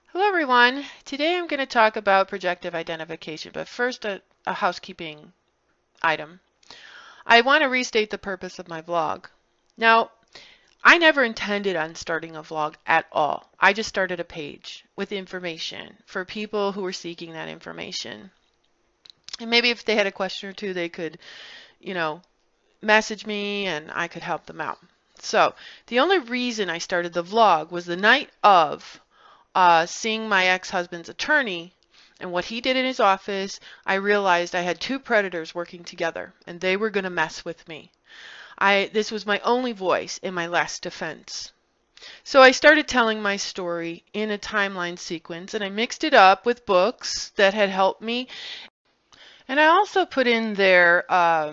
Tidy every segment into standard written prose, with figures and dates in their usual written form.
Hello everyone. Today I'm going to talk about projective identification, but first a housekeeping item. I want to restate the purpose of my vlog. Now, I never intended on starting a vlog at all. I just started a page with information for people who were seeking that information. And maybe if they had a question or two, they could, you know, message me and I could help them out. So, the only reason I started the vlog was the night of seeing my ex-husband's attorney and what he did in his office. I realized I had two predators working together and they were going to mess with me. This was my only voice in my last defense. So I started telling my story in a timeline sequence and I mixed it up with books that had helped me. And I also put in there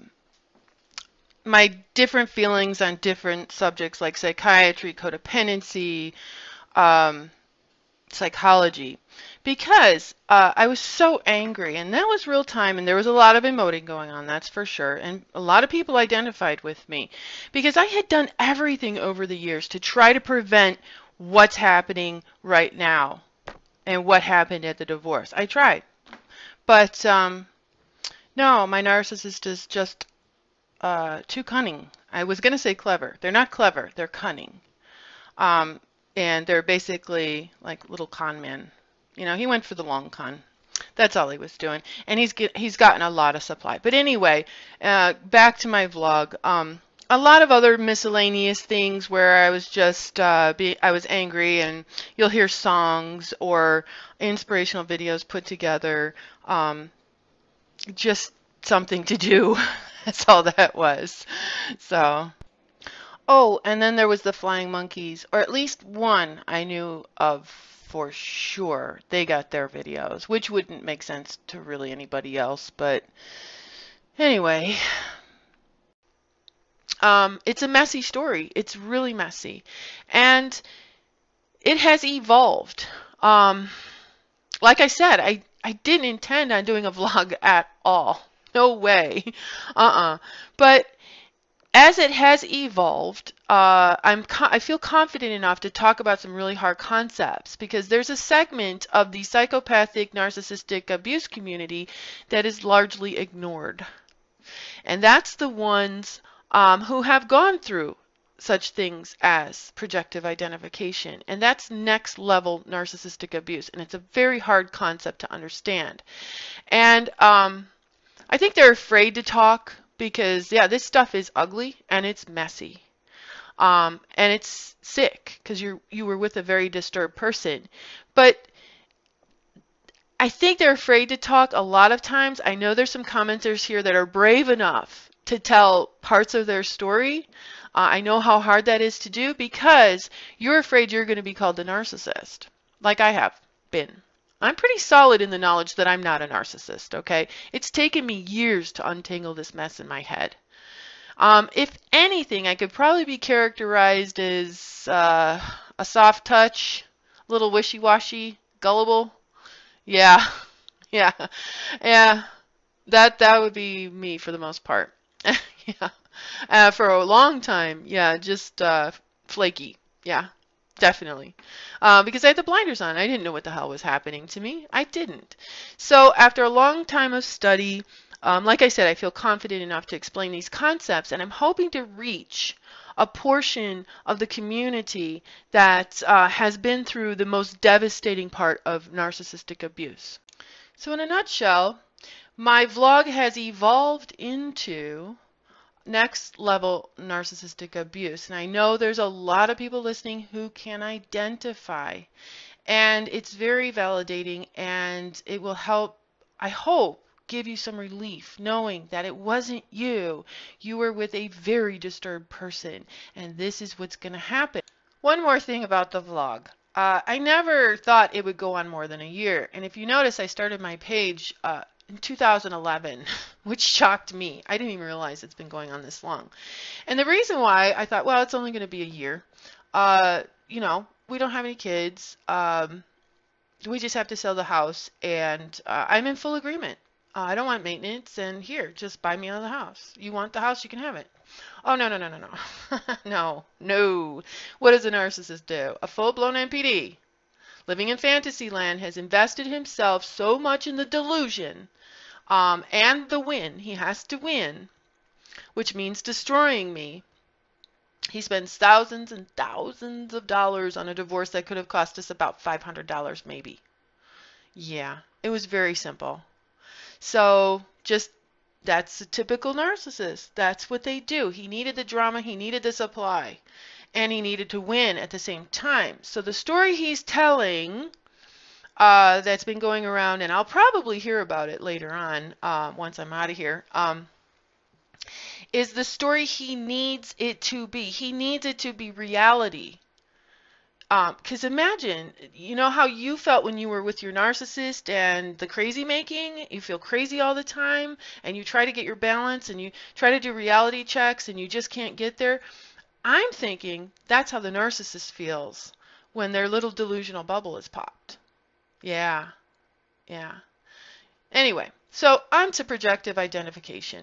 my different feelings on different subjects like psychiatry, codependency, um, psychology, because I was so angry, and that was real time, and there was a lot of emoting going on, that's for sure, and a lot of people identified with me because I had done everything over the years to try to prevent what's happening right now and what happened at the divorce. I tried, but no, my narcissist is just too cunning. I was going to say clever. They're not clever, they're cunning. Um, and they're basically like little con men. You know, he went for the long con. That's all he was doing, and he's gotten a lot of supply. But anyway, back to my vlog. A lot of other miscellaneous things where I was just I was angry, and you'll hear songs or inspirational videos put together. Just something to do. That's all that was. So. Oh, and then there was the flying monkeys, or at least one I knew of for sure. They got their videos, which wouldn't make sense to really anybody else, but anyway, it's a messy story. It's really messy, and it has evolved. Um, like I said, I didn't intend on doing a vlog at all. No way. But as it has evolved, I feel confident enough to talk about some really hard concepts because there's a segment of the psychopathic narcissistic abuse community that is largely ignored. And that's the ones who have gone through such things as projective identification. And that's next level narcissistic abuse. And it's a very hard concept to understand. And I think they're afraid to talk because, yeah, this stuff is ugly and it's messy. And it's sick because you were with a very disturbed person. But I think they're afraid to talk a lot of times. I know there's some commenters here that are brave enough to tell parts of their story. I know how hard that is to do because you're afraid you're going to be called a narcissist, like I have been. I'm pretty solid in the knowledge that I'm not a narcissist, okay? It's taken me years to untangle this mess in my head. If anything, I could probably be characterized as a soft touch, a little wishy-washy, gullible. Yeah, yeah, yeah. That would be me for the most part. Yeah. For a long time, yeah, just flaky. Yeah, definitely. Because I had the blinders on. I didn't know what the hell was happening to me. I didn't. So after a long time of study, like I said, I feel confident enough to explain these concepts, and I'm hoping to reach a portion of the community that has been through the most devastating part of narcissistic abuse. So in a nutshell, my vlog has evolved into next level narcissistic abuse. And I know there's a lot of people listening who can identify. And it's very validating and it will help, I hope, give you some relief knowing that it wasn't you. You were with a very disturbed person and this is what's going to happen. One more thing about the vlog. I never thought it would go on more than a year. And if you notice, I started my page in 2011, which shocked me. I didn't even realize it's been going on this long. And the reason why I thought, well, it's only going to be a year. You know, we don't have any kids. We just have to sell the house, and I'm in full agreement. I don't want maintenance, and here, just buy me another house. You want the house, you can have it. Oh, no, no, no, no, no. No, no. What does a narcissist do? A full-blown NPD. living in fantasy land, has invested himself so much in the delusion and the win. He has to win, which means destroying me. He spends thousands and thousands of dollars on a divorce that could have cost us about $500 maybe. Yeah, it was very simple. So just that's a typical narcissist. That's what they do. He needed the drama, he needed the supply, and he needed to win at the same time. So the story he's telling that's been going around, and I'll probably hear about it later on once I'm out of here, is the story he needs it to be. He needs it to be reality. Because imagine, you know how you felt when you were with your narcissist and the crazy making? You feel crazy all the time and you try to get your balance and you try to do reality checks and you just can't get there. I'm thinking that's how the narcissist feels when their little delusional bubble is popped. Yeah, yeah. Anyway, so on to projective identification.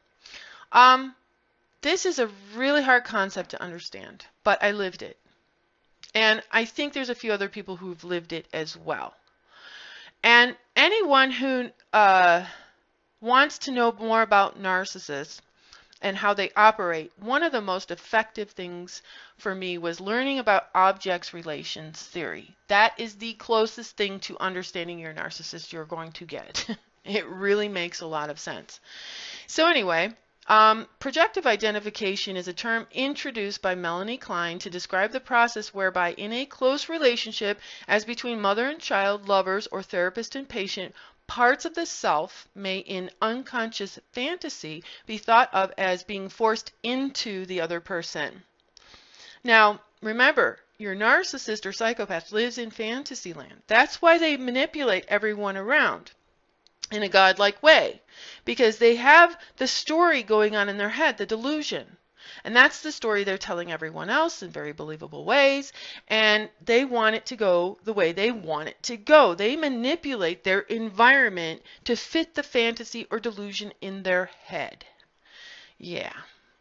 This is a really hard concept to understand, but I lived it. And I think there's a few other people who've lived it as well. And anyone who wants to know more about narcissists and how they operate, one of the most effective things for me was learning about objects relations theory. That is the closest thing to understanding your narcissist you're going to get. It really makes a lot of sense. So anyway, projective identification is a term introduced by Melanie Klein to describe the process whereby in a close relationship, as between mother and child, lovers, or therapist and patient, parts of the self may in unconscious fantasy be thought of as being forced into the other person. Now, remember, your narcissist or psychopath lives in fantasy land. That's why they manipulate everyone around in a godlike way, because they have the story going on in their head, the delusion. And that's the story they're telling everyone else in very believable ways, and they want it to go the way they want it to go. They manipulate their environment to fit the fantasy or delusion in their head. Yeah.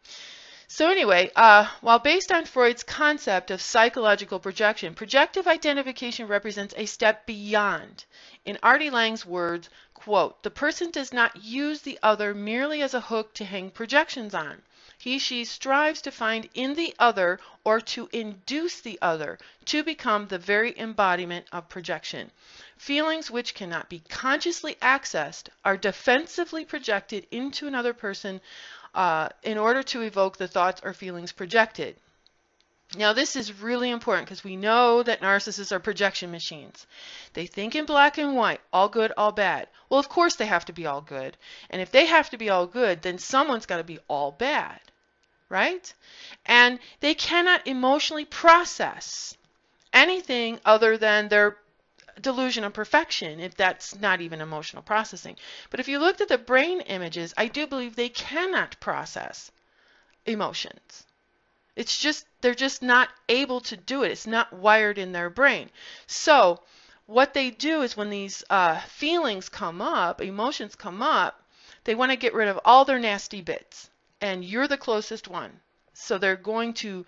So anyway, while based on Freud's concept of psychological projection, projective identification represents a step beyond. In Artie Lang's words, quote, "The person does not use the other merely as a hook to hang projections on. He/she strives to find in the other or to induce the other to become the very embodiment of projection. Feelings which cannot be consciously accessed are defensively projected into another person in order to evoke the thoughts or feelings projected." Now this is really important because we know that narcissists are projection machines. They think in black and white, all good, all bad. Well, of course they have to be all good. And if they have to be all good, then someone's got to be all bad, right? And they cannot emotionally process anything other than their delusion of perfection, if that's not even emotional processing. But if you looked at the brain images, I do believe they cannot process emotions. It's just, they're just not able to do it. It's not wired in their brain. So what they do is when these feelings come up, emotions come up, they want to get rid of all their nasty bits. And you're the closest one. So they're going to,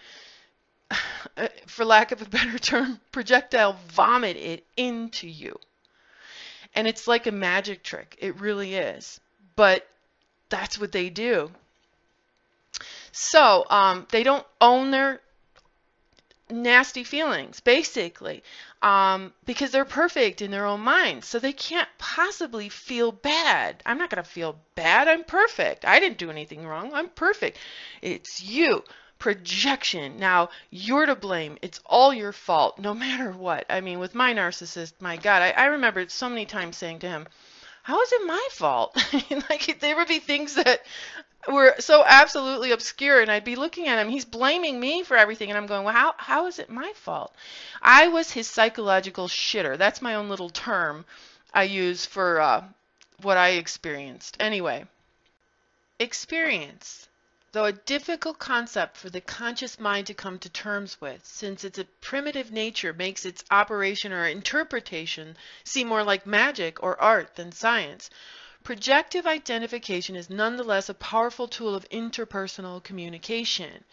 for lack of a better term, projectile vomit it into you. And it's like a magic trick. It really is. But that's what they do. So they don't own their nasty feelings, basically, because they're perfect in their own minds. So they can't possibly feel bad. I'm not going to feel bad. I'm perfect. I didn't do anything wrong. I'm perfect. It's you. Projection. Now, you're to blame. It's all your fault, no matter what. I mean, with my narcissist, my God, I remember so many times saying to him, how is it my fault? Like, there would be things that were so absolutely obscure, and I'd be looking at him, he's blaming me for everything, and I'm going, well, how is it my fault? I was his psychological shitter. That's my own little term I use for what I experienced. Anyway, experience, though a difficult concept for the conscious mind to come to terms with, since its primitive nature makes its operation or interpretation seem more like magic or art than science, projective identification is nonetheless a powerful tool of interpersonal communication.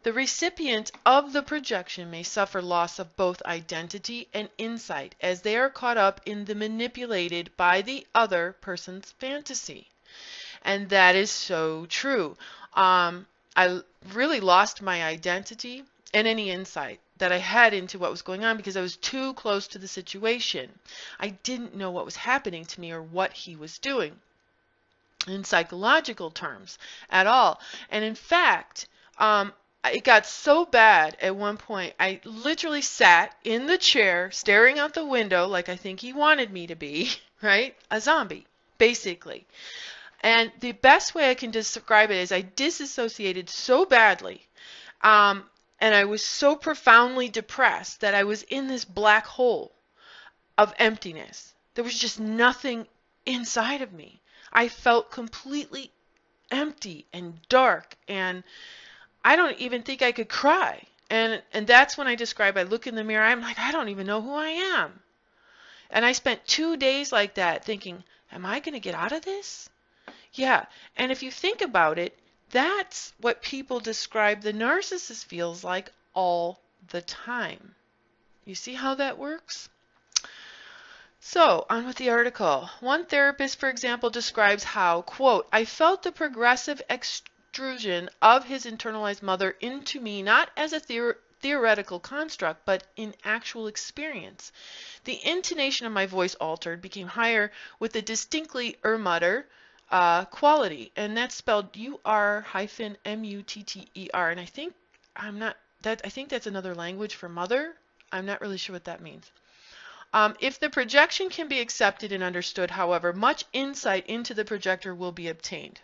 The recipient of the projection may suffer loss of both identity and insight as they are caught up in the manipulated by the other person's fantasy. And that is so true. I really lost my identity and any insight that I had into what was going on because I was too close to the situation. I didn't know what was happening to me or what he was doing in psychological terms at all. And in fact, it got so bad at one point, I literally sat in the chair staring out the window like I think he wanted me to be, right? A zombie, basically. And the best way I can describe it is I disassociated so badly, and I was so profoundly depressed that I was in this black hole of emptiness. There was just nothing inside of me. I felt completely empty and dark, and I don't even think I could cry. And that's when I describe, I look in the mirror, I'm like, I don't even know who I am. And I spent 2 days like that thinking, am I going to get out of this? Yeah, and if you think about it, that's what people describe the narcissist feels like all the time. You see how that works? So, on with the article. One therapist, for example, describes how, quote, I felt the progressive extrusion of his internalized mother into me not as a theoretical construct, but in actual experience. The intonation of my voice altered, became higher with a distinctly mutter quality, and that's spelled U-R-M-U-T-T-E-R, and I think that's another language for mother. I'm not really sure what that means. If the projection can be accepted and understood, however, much insight into the projector will be obtained.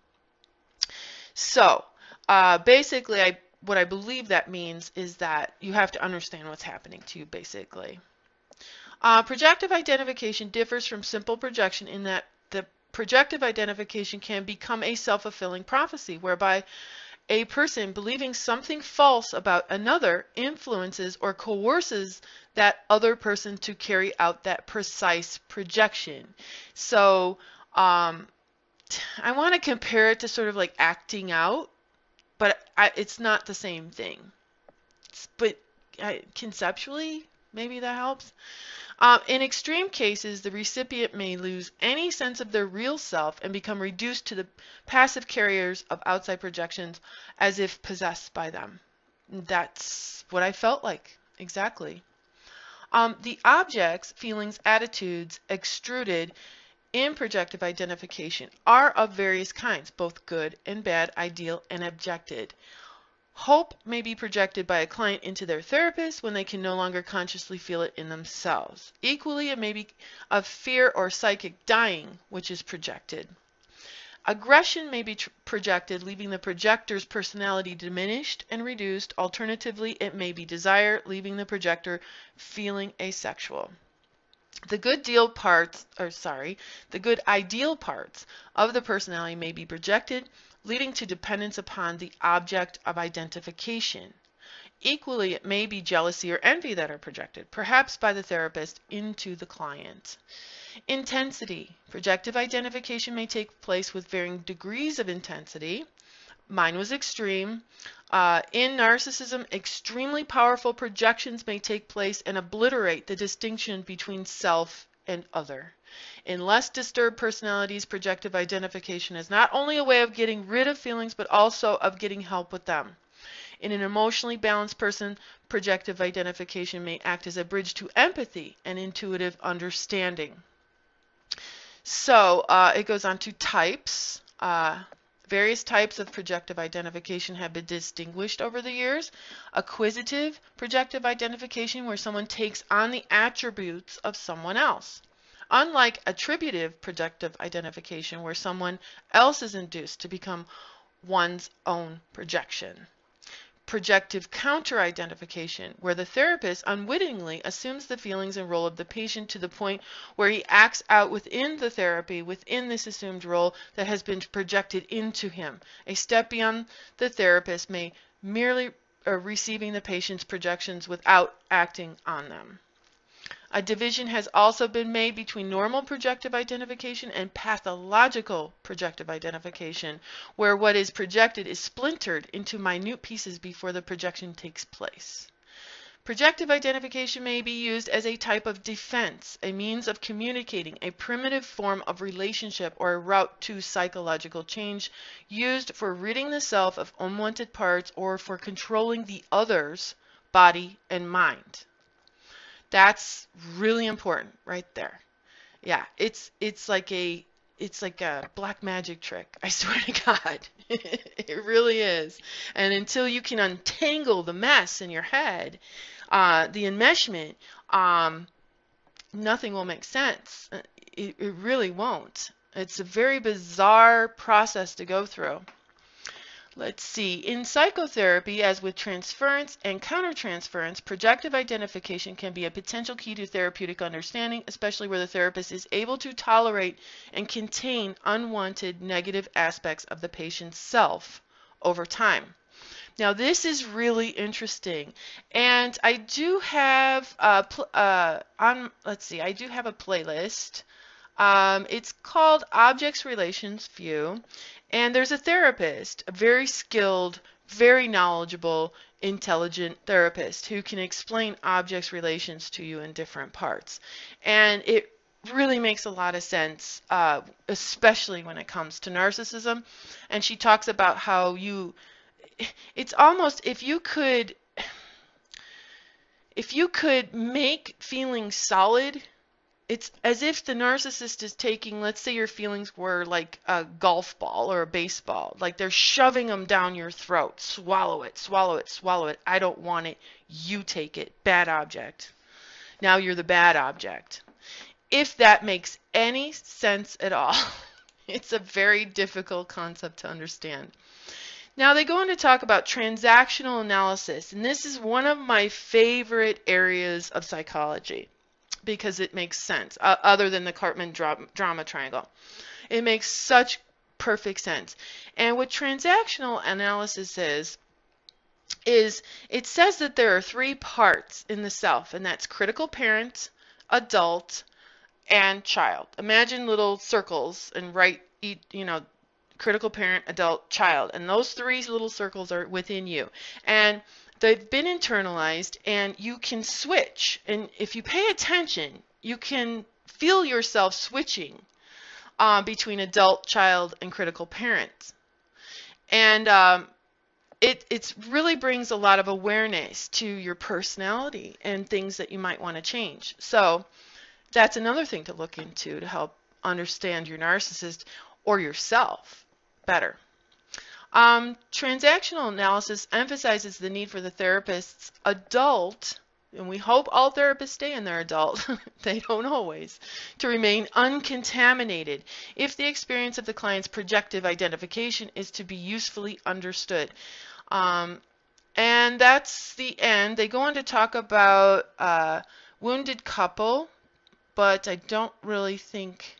So, basically, what I believe that means is that you have to understand what's happening to you, basically. Projective identification differs from simple projection in that the projective identification can become a self-fulfilling prophecy, whereby a person believing something false about another influences or coerces that other person to carry out that precise projection. So I want to compare it to sort of like acting out, but it's not the same thing. But conceptually, maybe that helps. In extreme cases, the recipient may lose any sense of their real self and become reduced to the passive carriers of outside projections as if possessed by them. That's what I felt like, exactly. The objects, feelings, attitudes extruded in projective identification are of various kinds, both good and bad, ideal and objected. Hope may be projected by a client into their therapist when they can no longer consciously feel it in themselves. Equally, it may be of fear or psychic dying, which is projected. Aggression may be projected, leaving the projector's personality diminished and reduced. Alternatively, it may be desire, leaving the projector feeling asexual. The good ideal parts of the personality may be projected, leading to dependence upon the object of identification. Equally, it may be jealousy or envy that are projected, perhaps by the therapist, into the client. Intensity. Projective identification may take place with varying degrees of intensity. Mine was extreme. In narcissism, extremely powerful projections may take place and obliterate the distinction between self and other. In less disturbed personalities, projective identification is not only a way of getting rid of feelings, but also of getting help with them. In an emotionally balanced person, projective identification may act as a bridge to empathy and intuitive understanding. So it goes on to types. Various types of projective identification have been distinguished over the years. Acquisitive projective identification, where someone takes on the attributes of someone else. Unlike attributive projective identification, where someone else is induced to become one's own projection. Projective counter-identification, where the therapist unwittingly assumes the feelings and role of the patient to the point where he acts out within the therapy, within this assumed role that has been projected into him. A step beyond the therapist may merely receiving the patient's projections without acting on them. A division has also been made between normal projective identification and pathological projective identification, where what is projected is splintered into minute pieces before the projection takes place. Projective identification may be used as a type of defense, a means of communicating, a primitive form of relationship, or a route to psychological change used for ridding the self of unwanted parts or for controlling the other's body and mind. That's really important right there. Yeah, it's like a black magic trick. I swear to God. It really is. And until you can untangle the mess in your head, the enmeshment, nothing will make sense. It really won't. It's a very bizarre process to go through. Let's see. In psychotherapy, as with transference and countertransference, projective identification can be a potential key to therapeutic understanding, especially where the therapist is able to tolerate and contain unwanted negative aspects of the patient's self over time. Now, this is really interesting, and I do have I do have a playlist. It's called Objects Relations View, and there's a therapist, a very skilled, very knowledgeable, intelligent therapist who can explain objects relations to you in different parts. And it really makes a lot of sense, especially when it comes to narcissism. And she talks about how it's almost if you could make feelings solid. It's as if the narcissist is taking, let's say your feelings were like a golf ball or a baseball, like they're shoving them down your throat. Swallow it, swallow it, swallow it. I don't want it. You take it. Bad object. Now you're the bad object. If that makes any sense at all, it's a very difficult concept to understand. Now they go on to talk about transactional analysis, and this is one of my favorite areas of psychology, because it makes sense, other than the Karpman drama triangle. It makes such perfect sense. And what transactional analysis is it says that there are 3 parts in the self, and that's critical parent, adult, and child. Imagine little circles and write, critical parent, adult, child. And those 3 little circles are within you. And they've been internalized, and you can switch. And if you pay attention, you can feel yourself switching between adult, child, and critical parent. And it really brings a lot of awareness to your personality and things that you might want to change. So that's another thing to look into to help understand your narcissist or yourself better. Transactional analysis emphasizes the need for the therapist's adult, and we hope all therapists stay in their adult, they don't always, to remain uncontaminated if the experience of the client's projective identification is to be usefully understood. And that's the end. They go on to talk about wounded couple, but I don't really think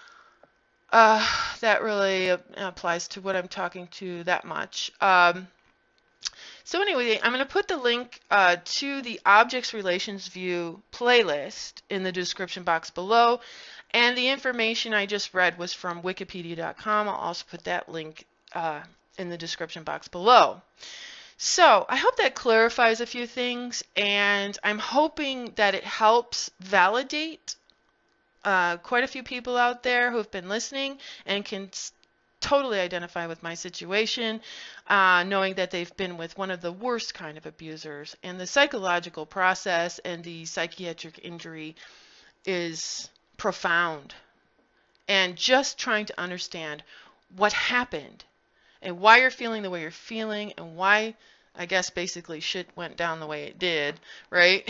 that really applies to what I'm talking to that much. So anyway, I'm going to put the link to the Objects Relations View playlist in the description box below. And the information I just read was from wikipedia.com. I'll also put that link in the description box below. So I hope that clarifies a few things, and I'm hoping that it helps validate quite a few people out there who have been listening and can totally identify with my situation, knowing that they've been with one of the worst kind of abusers. And the psychological process and the psychiatric injury is profound. And just trying to understand what happened and why you're feeling the way you're feeling and why, I guess, basically shit went down the way it did, right?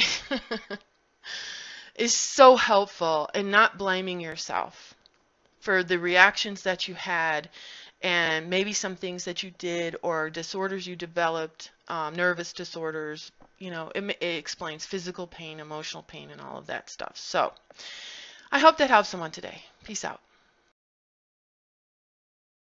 is so helpful in not blaming yourself for the reactions that you had and maybe some things that you did or disorders you developed, nervous disorders. It explains physical pain, emotional pain, and all of that stuff. So I hope that helps someone today. Peace out.